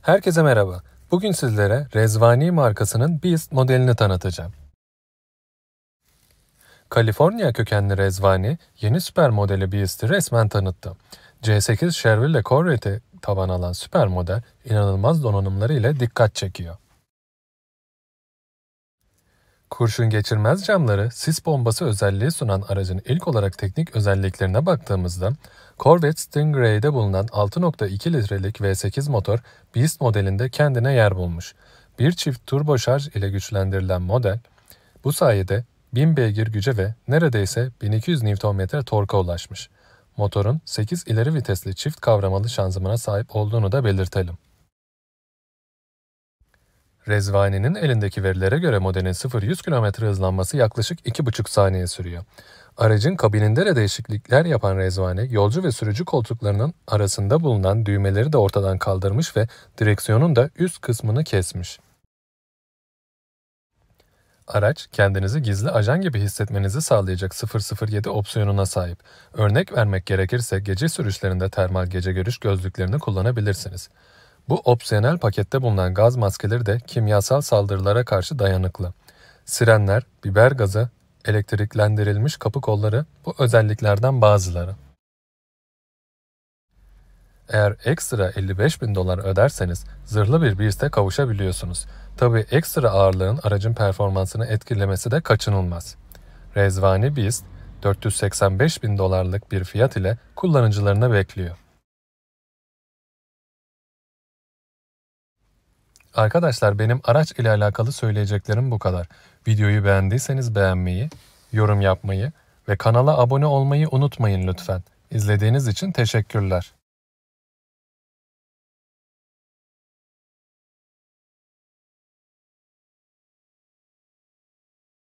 Herkese merhaba. Bugün sizlere Rezvani markasının Beast modelini tanıtacağım. Kaliforniya kökenli Rezvani, yeni süper modeli Beast'i resmen tanıttı. C8 Chevrolet Corvette'e taban alan süper model, inanılmaz donanımları ile dikkat çekiyor. Kurşun geçirmez camları, sis bombası özelliği sunan aracın ilk olarak teknik özelliklerine baktığımızda, Corvette Stingray'de bulunan 6.2 litrelik V8 motor Beast modelinde kendine yer bulmuş. Bir çift turboşarj ile güçlendirilen model, bu sayede 1000 beygir güce ve neredeyse 1200 Nm torka ulaşmış. Motorun 8 ileri vitesli çift kavramalı şanzımana sahip olduğunu da belirtelim. Rezvani'nin elindeki verilere göre modelin 0-100 km hızlanması yaklaşık 2,5 saniye sürüyor. Aracın kabininde de değişiklikler yapan Rezvani, yolcu ve sürücü koltuklarının arasında bulunan düğmeleri de ortadan kaldırmış ve direksiyonun da üst kısmını kesmiş. Araç, kendinizi gizli ajan gibi hissetmenizi sağlayacak 007 opsiyonuna sahip. Örnek vermek gerekirse gece sürüşlerinde termal gece görüş gözlüklerini kullanabilirsiniz. Bu opsiyonel pakette bulunan gaz maskeleri de kimyasal saldırılara karşı dayanıklı. Sirenler, biber gazı, elektriklendirilmiş kapı kolları bu özelliklerden bazıları. Eğer ekstra $55.000 öderseniz zırhlı bir Beast'e kavuşabiliyorsunuz. Tabii ekstra ağırlığın aracın performansını etkilemesi de kaçınılmaz. Rezvani Beast, $485.000'lık bir fiyat ile kullanıcılarını bekliyor. Arkadaşlar benim araç ile alakalı söyleyeceklerim bu kadar. Videoyu beğendiyseniz beğenmeyi, yorum yapmayı ve kanala abone olmayı unutmayın lütfen. İzlediğiniz için teşekkürler.